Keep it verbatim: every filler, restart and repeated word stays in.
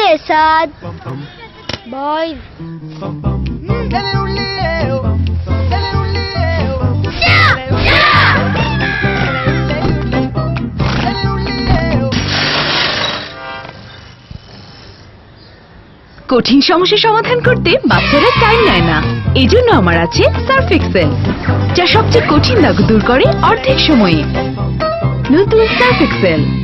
sad. Boys. কঠিন সমস্যার সমাধান করতে বাচ্চারা টাইম নেয় না। এজন্য আমার আছে সার্ফ এক্সেল, যা সবচেয়ে কঠিন দাগ দূর করে অর্ধেক সময়ে। নতুন সার্ফ এক্সেল।